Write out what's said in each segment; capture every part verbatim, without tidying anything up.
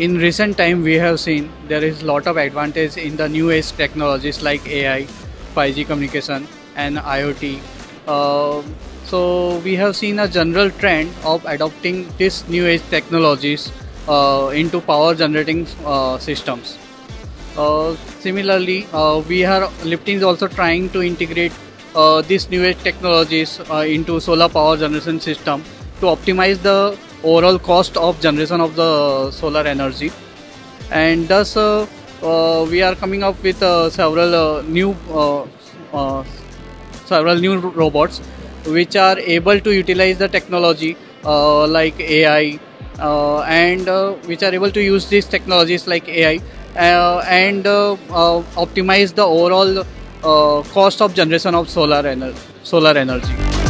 in recent time we have seen there is a lot of advantage in the new age technologies like A I, five G communication and IoT. Uh, so we have seen a general trend of adopting these new age technologies uh, into power generating uh, systems. Uh, similarly, uh, we are Lipton is also trying to integrate uh, these new age technologies uh, into solar power generation system to optimize the overall cost of generation of the solar energy, and thus uh, uh, we are coming up with uh, several uh, new uh, uh, several new robots which are able to utilize the technology uh, like A I uh, and uh, which are able to use these technologies like A I uh, and uh, uh, optimize the overall uh, cost of generation of solar ener- solar energy.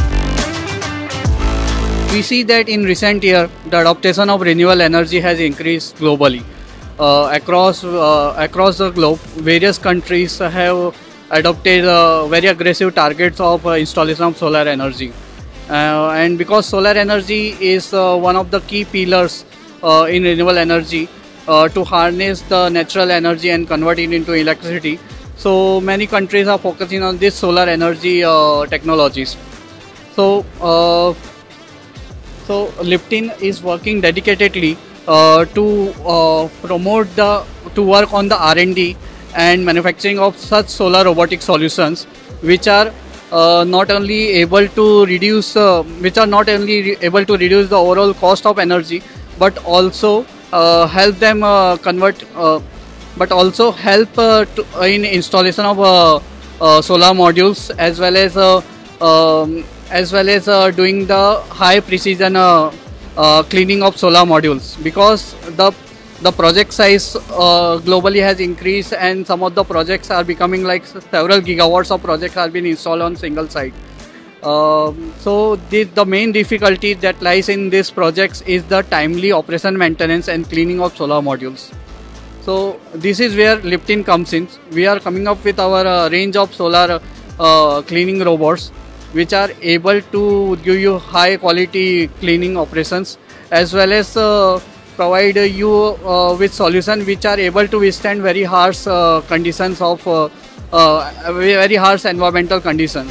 We see that in recent year, the adoption of renewable energy has increased globally. Uh, across uh, across the globe, various countries have adopted uh, very aggressive targets of uh, installation of solar energy. Uh, and because solar energy is uh, one of the key pillars uh, in renewable energy uh, to harness the natural energy and convert it into electricity, so many countries are focusing on this solar energy uh, technologies. So. Uh, So Lipton is working dedicatedly uh, to uh, promote the to work on the R and D and manufacturing of such solar robotic solutions, which are uh, not only able to reduce uh, which are not only re- able to reduce the overall cost of energy, but also uh, help them uh, convert, uh, but also help uh, to, uh, in installation of uh, uh, solar modules as well as. Uh, um, as well as uh, doing the high precision uh, uh, cleaning of solar modules, because the the project size uh, globally has increased and some of the projects are becoming like several gigawatts of projects are being installed on single site. Uh, so the, the main difficulty that lies in these projects is the timely operation, maintenance and cleaning of solar modules. So this is where Lipton comes in. We are coming up with our uh, range of solar uh, cleaning robots, which are able to give you high quality cleaning operations, as well as uh, provide you uh, with solutions which are able to withstand very harsh uh, conditions of uh, uh, very harsh environmental conditions.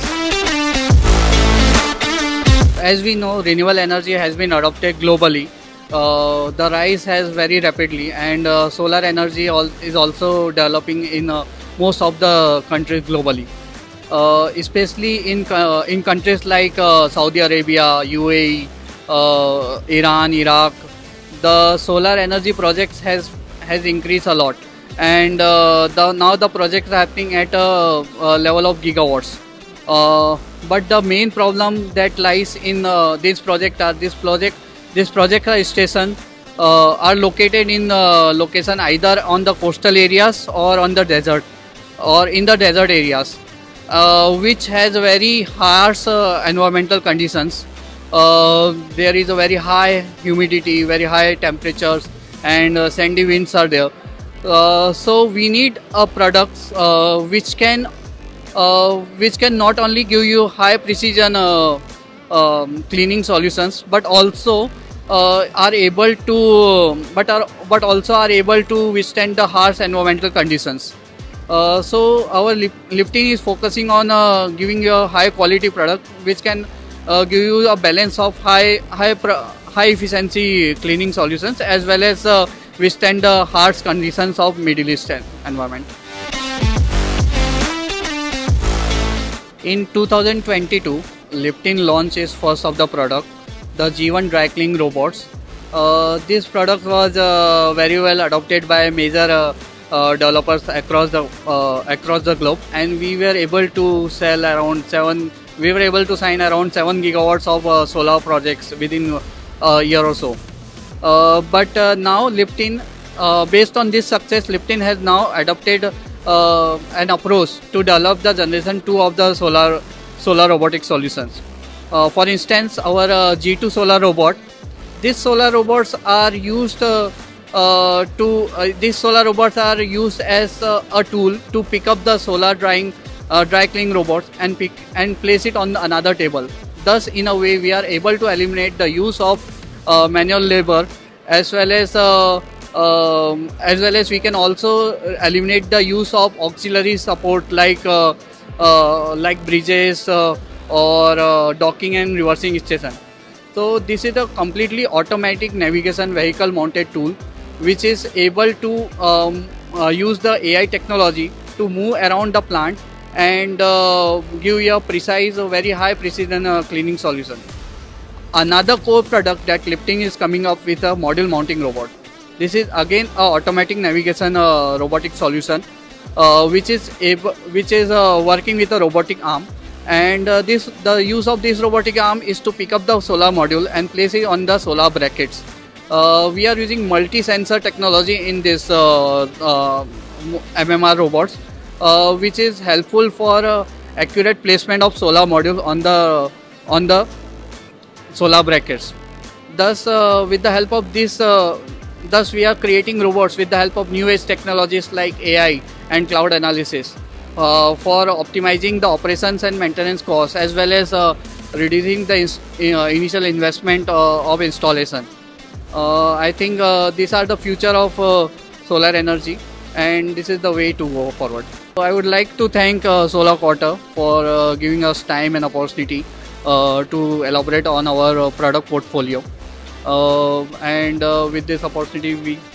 As we know, renewable energy has been adopted globally. Uh, the rise has very rapidly, and uh, solar energy al- is also developing in uh, most of the countries globally. Uh, especially in uh, in countries like uh, Saudi Arabia, U A E, uh, Iran, Iraq, the solar energy projects has has increased a lot, and uh, the now the projects are happening at a, a level of gigawatts. Uh, but the main problem that lies in uh, this project are this project this project station uh, are located in uh, location either on the coastal areas or on the desert or in the desert areas. Uh, which has very harsh uh, environmental conditions. Uh, there is a very high humidity, very high temperatures, and uh, sandy winds are there. Uh, so we need a products uh, which can uh, which can not only give you high precision uh, um, cleaning solutions, but also uh, are able to but are but also are able to withstand the harsh environmental conditions. Uh, so our Lipton is focusing on uh, giving you a high quality product which can uh, give you a balance of high high high efficiency cleaning solutions, as well as uh, withstand the harsh conditions of Middle East environment. In two thousand twenty-two, Lipton launched its first of the product, the G one dry cleaning robots. Uh, this product was uh, very well adopted by major uh, Uh, developers across the uh, across the globe, and we were able to sell around seven. We were able to sign around seven gigawatts of uh, solar projects within a year or so. Uh, but uh, now Lipton, uh, based on this success, Lipton has now adopted uh, an approach to develop the generation two of the solar solar robotic solutions. Uh, for instance, our uh, G two solar robot. These solar robots are used. Uh, Uh, to uh, these solar robots are used as uh, a tool to pick up the solar drying uh, dry cleaning robots and pick and place it on another table. Thus, in a way, we are able to eliminate the use of uh, manual labor, as well as uh, Um, as well as we can also eliminate the use of auxiliary support like uh, uh, like bridges uh, or uh, docking and reversing station. So this is a completely automatic navigation vehicle mounted tool which is able to um, uh, use the A I technology to move around the plant and uh, give you a precise, a very high precision uh, cleaning solution. Another core product that Lifting is coming up with a module mounting robot. This is again a automatic navigation uh, robotic solution uh, which is able, which is uh, working with a robotic arm, and uh, this the use of this robotic arm is to pick up the solar module and place it on the solar brackets. Uh, we are using multi-sensor technology in this uh, uh, M M R robots, uh, which is helpful for uh, accurate placement of solar module on the on the solar brackets. Thus, uh, with the help of this, uh, thus we are creating robots with the help of new age technologies like A I and cloud analysis uh, for optimizing the operations and maintenance costs, as well as uh, reducing the uh, initial investment uh, of installation. Uh, I think uh, these are the future of uh, solar energy, and this is the way to go forward. So I would like to thank uh, Solar Quarter for uh, giving us time and opportunity uh, to elaborate on our uh, product portfolio. Uh, and uh, with this opportunity, we